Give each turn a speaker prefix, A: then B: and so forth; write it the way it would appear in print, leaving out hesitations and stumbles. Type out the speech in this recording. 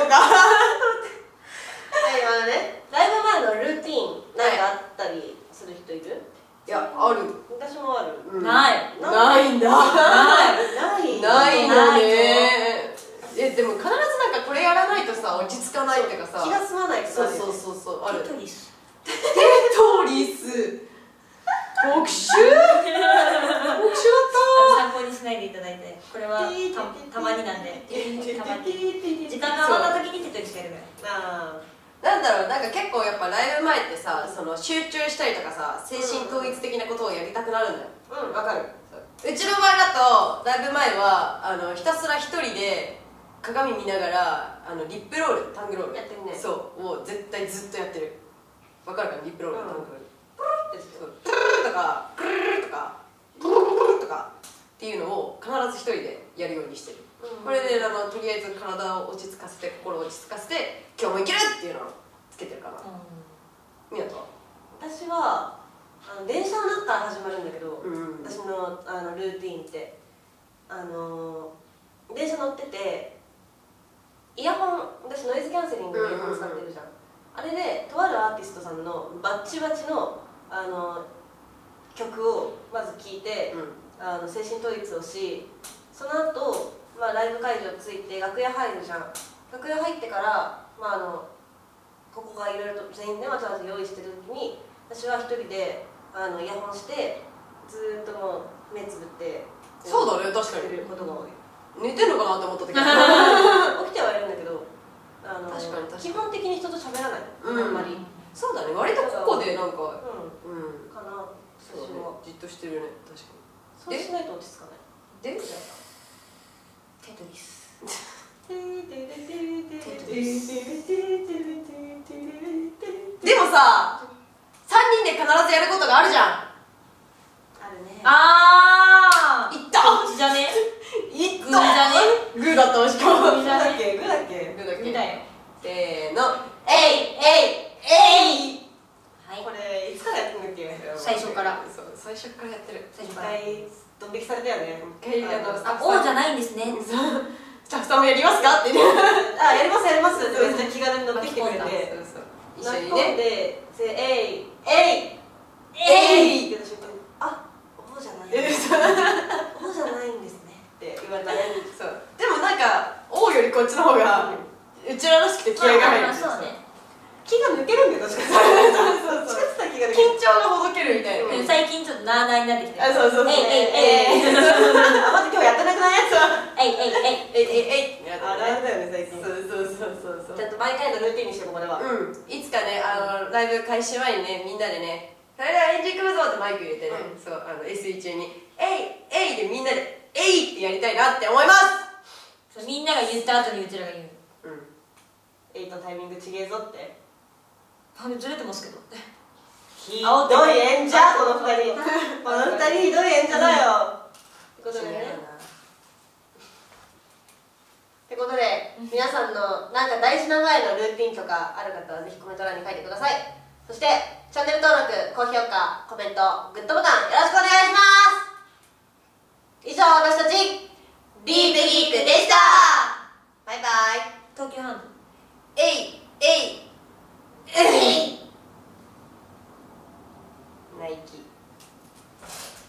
A: こうか。
B: 今ね、ライブ前のルーティンなんかあったりする人いる？
A: いや、ある。
B: 私もある。
C: ない
A: ないんだ。ないよね。でも必ずなんかこれやらないとさ、落ち着かないっていうかさ、
B: 気が済まないことあるよね。
A: そうある。
C: テトリス。
A: テトリス。特殊？特殊だった。
C: 参考にしないでいただいて、これはたまになんで、たまに時間が余った時にテトリスやるぐらい。
A: なんだろう、なんか結構やっぱライブ前ってさ、その集中したりとかさ、精神統一的なことをやりたくなるんだよ。
B: わかる。
A: うちの場合だとライブ前はひたすら一人で鏡見ながらリップロール、タングロール
B: やってるね。
A: そうを絶対ずっとやってる。わかるかな、リップロール、タングロール。プルルとかクルルルとかプルルルとかっていうのを必ず一人でやるようにしてる。これでとりあえず体を落ち着かせて、心を落ち着かせて、今日もいけるっていうのをつけてるかな。みなとは？
B: 私は電車の中から始まるんだけど、
A: うん
B: 私のルーティンって電車乗っててイヤホン、私ノイズキャンセリングのイヤホン使ってるじゃん。あれでとあるアーティストさんのバッチバチの曲をまず聴いて、精神統一をし、その後、ライブ会場着いて楽屋入るじゃん。楽屋入ってから、ここがいろいろと全員でわざわざ用意してる時に、私は一人でイヤホンしてずーっともう目つぶって
A: そうだね、確かに
B: ることが多い。
A: 寝てんのかなって思った時
B: 起きてはいるんだけど、
A: 確かに
B: 基本的に人と喋らない、あんまり。
A: そうだね、割とここでなんか
B: かな、私は。
A: じっとしてるよね、確か
B: そうしないと落ち着かない。
A: に。で
C: テトリス。
A: でもさ、3人で必ずやることがあるじゃん。
B: あるね。
C: あー、
A: いった
C: こっちじゃね？
A: いった
C: グーじゃね？
A: グーだった、しかも。
C: グーじゃね？
B: グーだっけ？
A: グーだっけ？
C: グーだよ。
A: せーの、えい
C: はい。
B: これいつからやってんだっけ？
C: 最初から。
A: そう、最初からやってる。
B: 一
C: 最初から。
B: 回ドン引きされたよね。
C: 王じゃないんですね。
A: スタッフさんもやりますかってね。
B: あ、やりますやりますってめっちゃ気軽に乗ってきてくれて、
A: 一緒に
B: 巻き込ん
A: ね。
B: で、えいって言った瞬間に、あ、王じゃない王じゃないんですねって言われたね。
A: そう。でもなんか王よりこっちの方がうちららしくて気合が入る。
C: そうね。
B: 気が抜けるんだよ、確かに。
A: 緊張がほどけるみたいな。
C: 最近ちょっとなあなあになってきて。
A: あ、そうそう。
B: あ、まず今日やってなくない？あるあるだよね、最近。
A: そう。
B: ちゃんと毎回のルーティンにして、ここでは。
A: いつかね、ライブ開始前にね、みんなでね、それではエンジン組むぞってマイク入れてね、そう、SE 中に、えいでみんなで、えいってやりたいなって思います。
C: みんなが言った後にうちらが言う。
B: エイトのタイミングちげえぞって。
C: ずれてますけど。
B: ひどい演者、この二人。この二人ひどい演者だよ。ってことでね。ってことで、皆さんのなんか大事な前のルーティンとかある方はぜひコメント欄に書いてください。そしてチャンネル登録、高評価、コメント、グッドボタンよろしくお願いします。以上、私たちディープギークでした。バイバイ。
C: 東急ハンズ。
A: ナイキ。